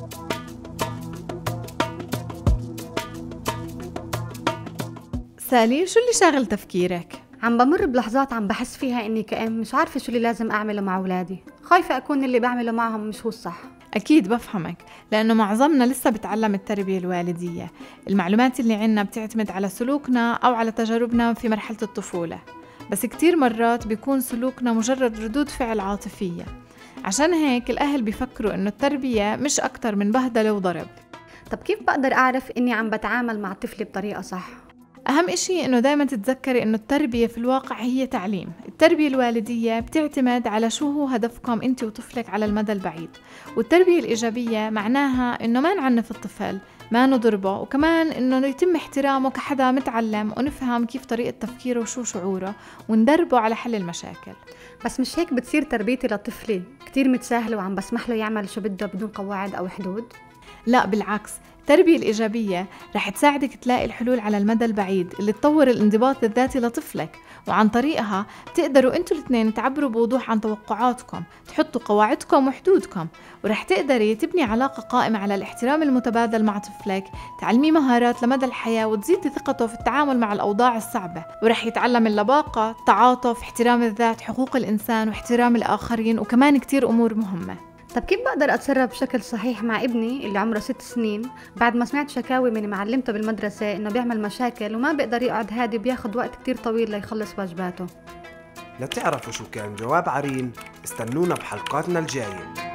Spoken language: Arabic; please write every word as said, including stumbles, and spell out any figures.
سالي، شو اللي شاغل تفكيرك؟ عم بمر بلحظات عم بحس فيها اني كأم مش عارفة شو اللي لازم اعمله مع اولادي، خايفة اكون اللي بعمله معهم مش هو الصح. أكيد بفهمك، لأنه معظمنا لسه بتعلم التربية الوالدية. المعلومات اللي عنا بتعتمد على سلوكنا أو على تجاربنا في مرحلة الطفولة، بس كتير مرات بيكون سلوكنا مجرد ردود فعل عاطفية. عشان هيك الأهل بيفكروا إنه التربية مش أكتر من بهدلة وضرب. طب كيف بقدر اعرف اني عم بتعامل مع طفلي بطريقة صح؟ أهم إشي إنه دايما تتذكري إنه التربية في الواقع هي تعليم. التربية الوالدية بتعتمد على شو هو هدفكم أنت وطفلك على المدى البعيد، والتربية الإيجابية معناها إنه ما نعنف الطفل، ما نضربه، وكمان إنه يتم احترامه كحدا متعلم، ونفهم كيف طريقة تفكيره وشو شعوره، وندربه على حل المشاكل. بس مش هيك بتصير تربيتي لطفلي كتير متساهلة وعم بسمح له يعمل شو بده بدون قواعد أو حدود؟ لا بالعكس، التربية الإيجابية رح تساعدك تلاقي الحلول على المدى البعيد اللي تطور الانضباط الذاتي لطفلك، وعن طريقها تقدروا انتوا الاثنين تعبروا بوضوح عن توقعاتكم، تحطوا قواعدكم وحدودكم، ورح تقدري تبني علاقة قائمة على الاحترام المتبادل مع طفلك، تعلميه مهارات لمدى الحياة وتزيدي ثقته في التعامل مع الأوضاع الصعبة، ورح يتعلم اللباقة، التعاطف، احترام الذات، حقوق الإنسان واحترام الآخرين، وكمان كتير أمور مهمة. طب كيف بقدر أتصرف بشكل صحيح مع ابني اللي عمره ست سنين بعد ما سمعت شكاوي من معلمته بالمدرسة إنه بيعمل مشاكل وما بيقدر يقعد هادي وبياخد وقت كتير طويل ليخلص واجباته؟ لتعرفوا شو كان جواب عرين استنونا بحلقاتنا الجاية.